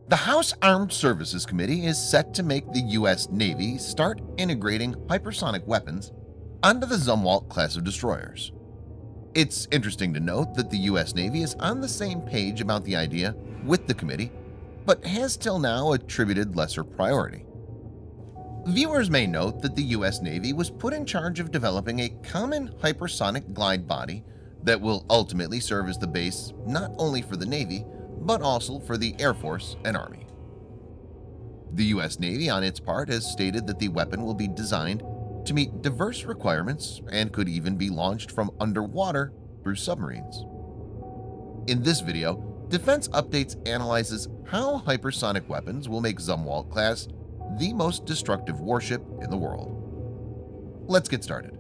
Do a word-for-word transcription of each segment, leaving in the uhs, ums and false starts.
The House Armed Services Committee is set to make the U S Navy start integrating hypersonic weapons onto the Zumwalt class of destroyers. It's interesting to note that the U S Navy is on the same page about the idea with the committee, but has till now attributed lesser priority. Viewers may note that the U S Navy was put in charge of developing a common hypersonic glide body that will ultimately serve as the base not only for the Navy, but also for the Air Force and Army. The U S Navy, on its part, has stated that the weapon will be designed to meet diverse requirements and could even be launched from underwater through submarines. In this video, Defense Updates analyzes how hypersonic weapons will make Zumwalt class the most destructive warship in the world. Let's get started.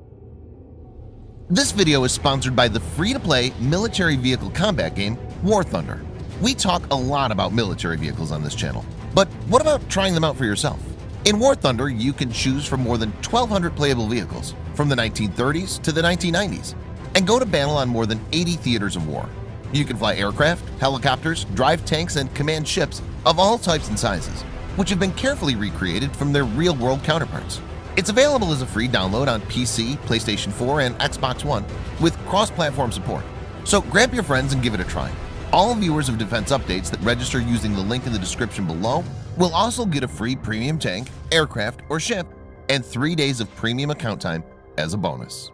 This video is sponsored by the free-to-play military vehicle combat game War Thunder. We talk a lot about military vehicles on this channel, but what about trying them out for yourself? In War Thunder, you can choose from more than twelve hundred playable vehicles from the nineteen thirties to the nineteen nineties and go to battle on more than eighty theaters of war. You can fly aircraft, helicopters, drive tanks, and command ships of all types and sizes, which have been carefully recreated from their real-world counterparts. It's available as a free download on P C, PlayStation four, and Xbox One with cross-platform support. So grab your friends and give it a try. All viewers of Defense Updates that register using the link in the description below will also get a free premium tank, aircraft, or ship and three days of premium account time as a bonus.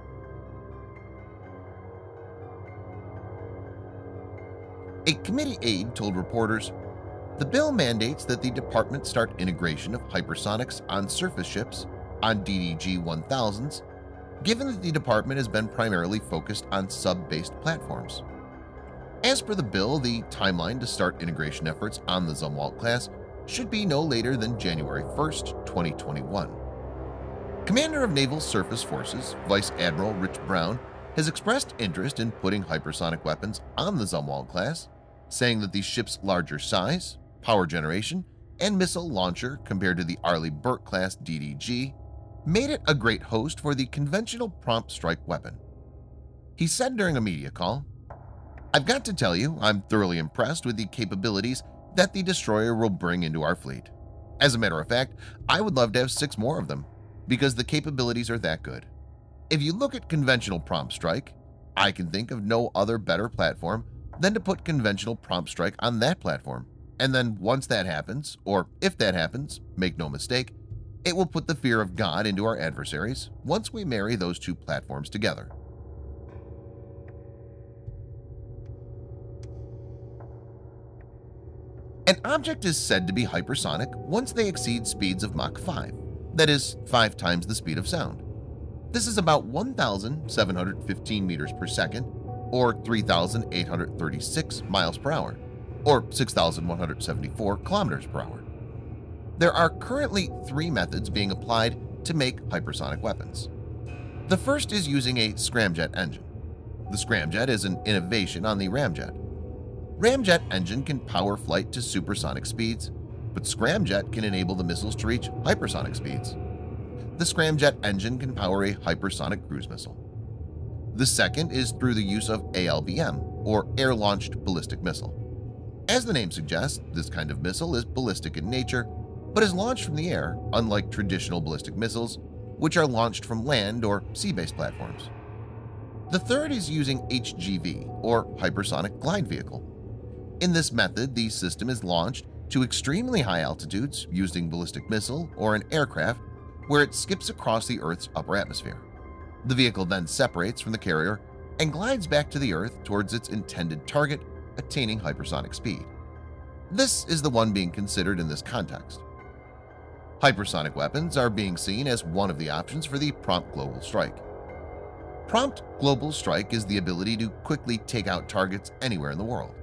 A committee aide told reporters, "The bill mandates that the department start integration of hypersonics on surface ships on D D G one thousands, given that the department has been primarily focused on sub-based platforms." As per the bill, the timeline to start integration efforts on the Zumwalt class should be no later than January first, twenty twenty-one. Commander of Naval Surface Forces, Vice Admiral Rich Brown, has expressed interest in putting hypersonic weapons on the Zumwalt class, saying that the ship's larger size, power generation, and missile launcher compared to the Arleigh Burke-class D D G made it a great host for the conventional prompt strike weapon. He said during a media call, "I've got to tell you, I'm thoroughly impressed with the capabilities that the destroyer will bring into our fleet. As a matter of fact, I would love to have six more of them, because the capabilities are that good. If you look at conventional prompt strike, I can think of no other better platform than to put conventional prompt strike on that platform, and then once that happens, or if that happens, make no mistake, it will put the fear of God into our adversaries once we marry those two platforms together." An object is said to be hypersonic once they exceed speeds of Mach five, that is, five times the speed of sound. This is about one thousand seven hundred fifteen meters per second, or three thousand eight hundred thirty-six miles per hour, or six thousand one hundred seventy-four kilometers per hour. There are currently three methods being applied to make hypersonic weapons. The first is using a scramjet engine. The scramjet is an innovation on the ramjet. Ramjet engine can power flight to supersonic speeds, but scramjet can enable the missiles to reach hypersonic speeds. The scramjet engine can power a hypersonic cruise missile. The second is through the use of A L B M, or Air-Launched Ballistic Missile. As the name suggests, this kind of missile is ballistic in nature, but is launched from the air, unlike traditional ballistic missiles, which are launched from land or sea-based platforms. The third is using H G V, or Hypersonic Glide Vehicle. In this method, the system is launched to extremely high altitudes using ballistic missile or an aircraft where it skips across the Earth's upper atmosphere. The vehicle then separates from the carrier and glides back to the Earth towards its intended target, attaining hypersonic speed. This is the one being considered in this context. Hypersonic weapons are being seen as one of the options for the prompt global strike. Prompt global strike is the ability to quickly take out targets anywhere in the world.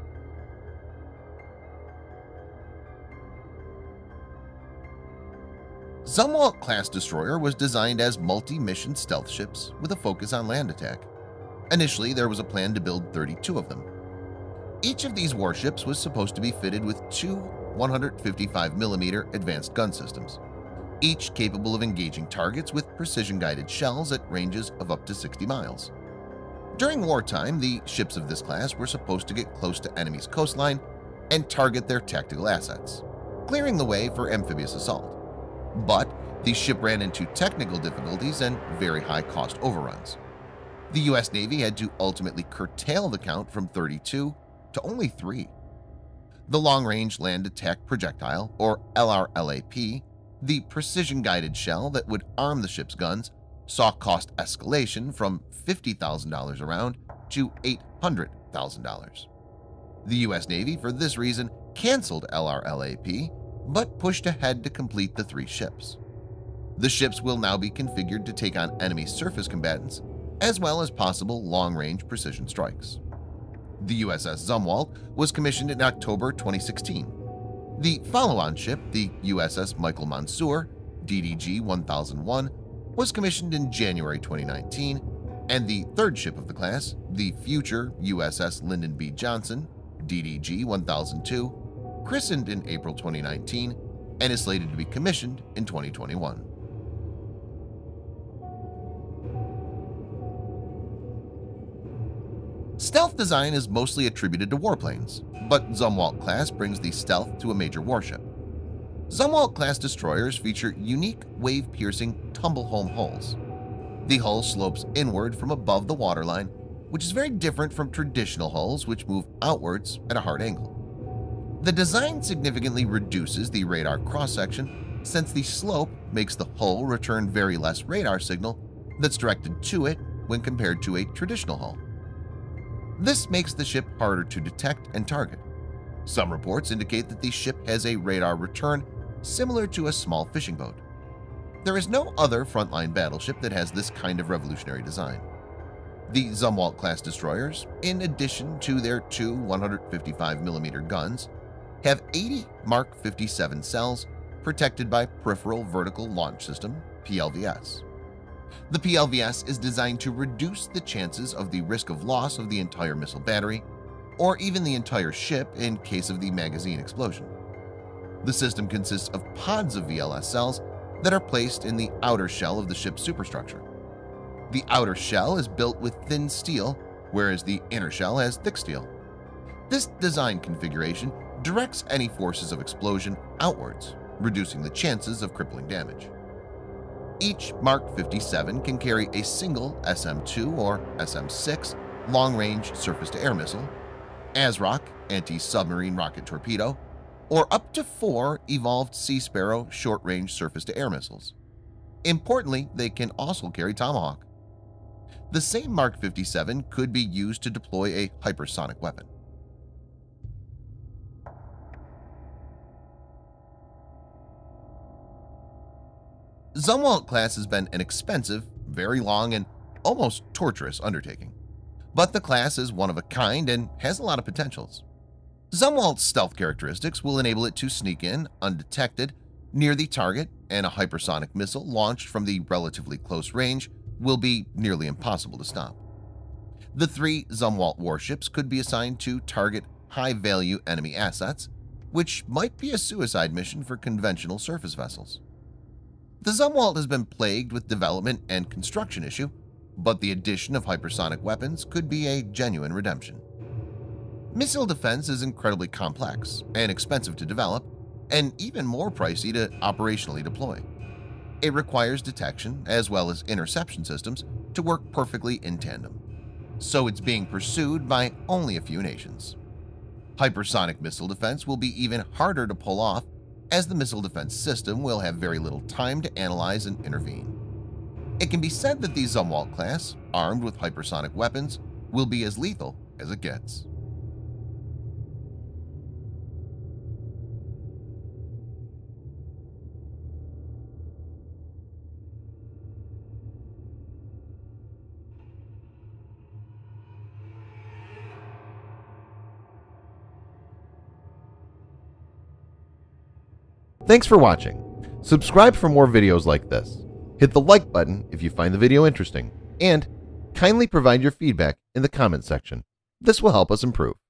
Zumwalt-class destroyer was designed as multi-mission stealth ships with a focus on land attack. Initially, there was a plan to build thirty-two of them. Each of these warships was supposed to be fitted with two one hundred fifty-five millimeter advanced gun systems, each capable of engaging targets with precision-guided shells at ranges of up to sixty miles. During wartime, the ships of this class were supposed to get close to enemy's coastline and target their tactical assets, clearing the way for amphibious assault. But the ship ran into technical difficulties and very high cost overruns. The U S Navy had to ultimately curtail the count from thirty-two to only three. The Long-Range Land Attack Projectile, or L R L A P, the precision-guided shell that would arm the ship's guns, saw cost escalation from fifty thousand dollars a round to eight hundred thousand dollars. The U S Navy, for this reason, canceled L R L A P but pushed ahead to complete the three ships. The ships will now be configured to take on enemy surface combatants as well as possible long-range precision strikes. The U S S Zumwalt was commissioned in October twenty sixteen. The follow-on ship, the U S S Michael Mansour, D D G one thousand one, was commissioned in January twenty nineteen, and the third ship of the class, the future U S S Lyndon B. Johnson, D D G one thousand two, christened in April twenty nineteen and is slated to be commissioned in twenty twenty-one. Stealth design is mostly attributed to warplanes, but Zumwalt-class brings the stealth to a major warship. Zumwalt-class destroyers feature unique wave-piercing tumble-home hulls. The hull slopes inward from above the waterline, which is very different from traditional hulls which move outwards at a hard angle. The design significantly reduces the radar cross-section since the slope makes the hull return very less radar signal that's directed to it when compared to a traditional hull. This makes the ship harder to detect and target. Some reports indicate that the ship has a radar return similar to a small fishing boat. There is no other frontline battleship that has this kind of revolutionary design. The Zumwalt-class destroyers, in addition to their two one hundred fifty-five millimeter guns, have eighty Mark fifty-seven cells protected by Peripheral Vertical Launch System P L V S. The P L V S is designed to reduce the chances of the risk of loss of the entire missile battery or even the entire ship in case of the magazine explosion. The system consists of pods of V L S cells that are placed in the outer shell of the ship's superstructure. The outer shell is built with thin steel, whereas the inner shell has thick steel. This design configuration directs any forces of explosion outwards, reducing the chances of crippling damage. Each Mark fifty-seven can carry a single S M two or S M six long-range surface-to-air missile, A S R O C anti-submarine rocket torpedo, or up to four evolved Sea Sparrow short-range surface-to-air missiles. Importantly, they can also carry Tomahawk. The same Mark fifty-seven could be used to deploy a hypersonic weapon. Zumwalt-class has been an expensive, very long, and almost torturous undertaking, but the class is one of a kind and has a lot of potentials. Zumwalt's stealth characteristics will enable it to sneak in undetected near the target, and a hypersonic missile launched from the relatively close range will be nearly impossible to stop. The three Zumwalt warships could be assigned to target high-value enemy assets, which might be a suicide mission for conventional surface vessels. The Zumwalt has been plagued with development and construction issue, but the addition of hypersonic weapons could be a genuine redemption. Missile defense is incredibly complex and expensive to develop, and even more pricey to operationally deploy. It requires detection as well as interception systems to work perfectly in tandem, so it's being pursued by only a few nations. Hypersonic missile defense will be even harder to pull off, as the missile defense system will have very little time to analyze and intervene. It can be said that the Zumwalt class, armed with hypersonic weapons, will be as lethal as it gets. Thanks for watching. Subscribe for more videos like this. Hit the like button if you find the video interesting, and kindly provide your feedback in the comment section. This will help us improve.